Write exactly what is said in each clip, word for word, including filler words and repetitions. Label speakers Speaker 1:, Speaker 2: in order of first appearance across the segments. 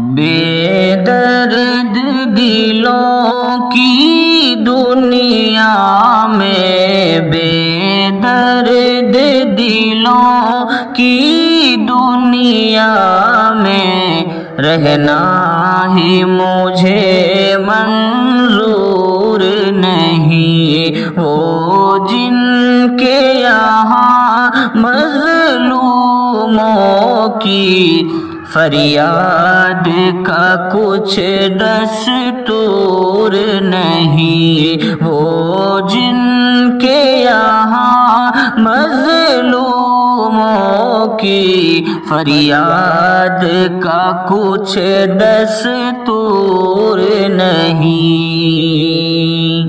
Speaker 1: بے درد دلوں کی دنیا میں، بے درد دلوں کی دنیا میں رہنا ہی مجھے منظور نہیں۔ وہ جن کے یہاں مظلوموں کی فریاد کا کچھ دستور نہیں، وہ جن کے یہاں مظلوموں کی فریاد کا کچھ دستور نہیں۔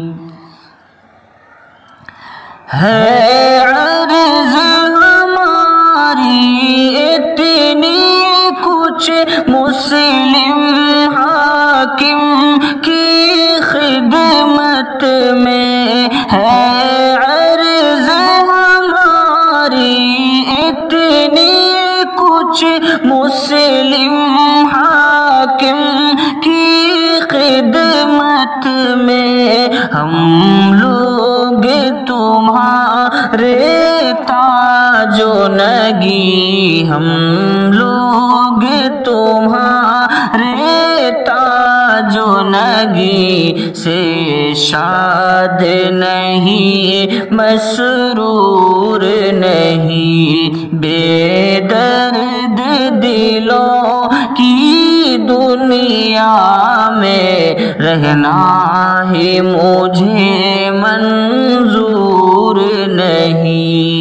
Speaker 1: ہے عرض ہماری اتنی کچھ مسلم حاکم کی خدمت میں، ہے عرض ہماری اتنی کچھ مسلم حاکم کی خدمت میں، ہم لوگ تمہارے تاج و نگیں، ہم لوگ تمہارے تاج و نگیں سے شاد نہیں، مسرور نہیں۔ بے درد دلوں کی دنیا میں رہنا ہی مجھے منظور نہیں۔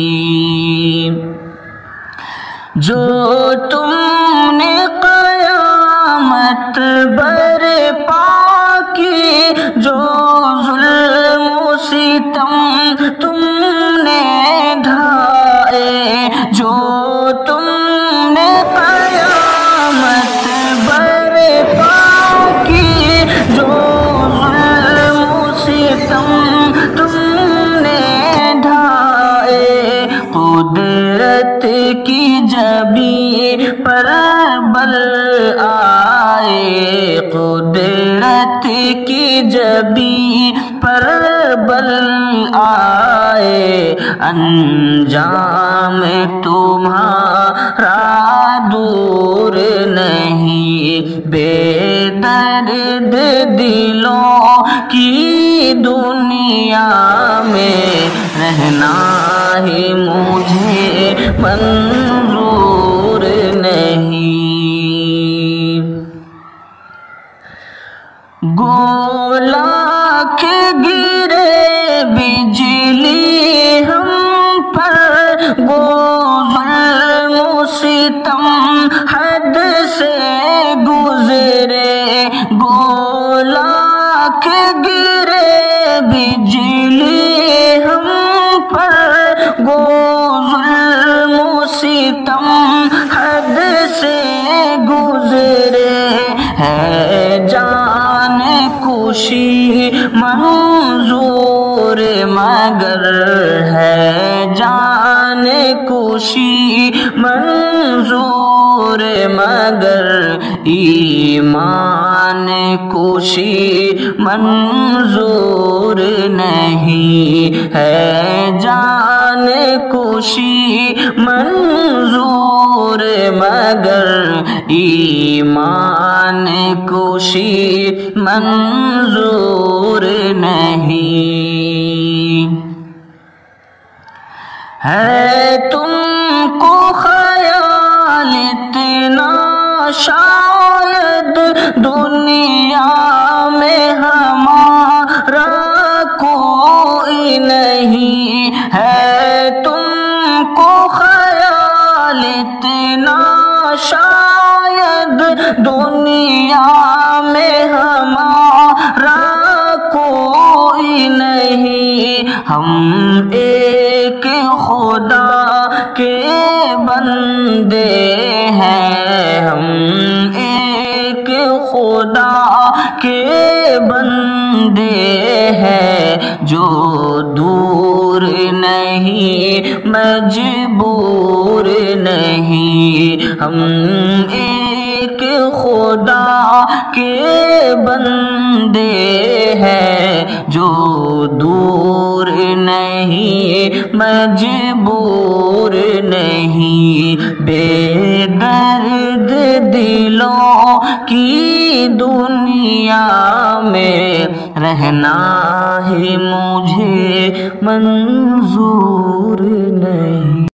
Speaker 1: جو تم نے قیامت برپا کی، جو ظلم و ستم تم نے ڈھائے، جو تم نے قیامت برپا کی، جو ظلم و ستم تم نے ڈھائے، قدرت کی جبیں پر بل آئے، قدرت کی جبیں پر بل آئے، انجام تمہارا دور نہیں۔ بے درد دلوں کی دنیا میں رہنا ہی مجھے منظور نہیں۔ گولا کے گرے بجلی ہم پر، گو ظلم و ستم حد سے گزرے، گولا کے گرے بجلی ہم پر، گو ظلم و ستم حد سے گزرے، ہے جان کشی منظور مگر، ہے جان کشی منظور مگر، ایمان کشی منظور نہیں، ہے جان کشی منظور مگر، ایمان کشی منظور نہیں۔ ہے تم کو خیال اتنا شاید دنیا میں ہمارا کوئی نہیں، ہے تم کو خیال اتنا شاید دنیا میں ہمارا کوئی نہیں، ہم ایک خدا کے بندے ہیں، ہم ایک خدا کے بندے ہیں، جو دور نہیں مجبور نہیں، ہم ایک ایک خدا کے بندے ہیں جو دور نہیں مجبور نہیں، بے درد دلوں کی دنیا میں رہنا ہی مجھے منظور نہیں۔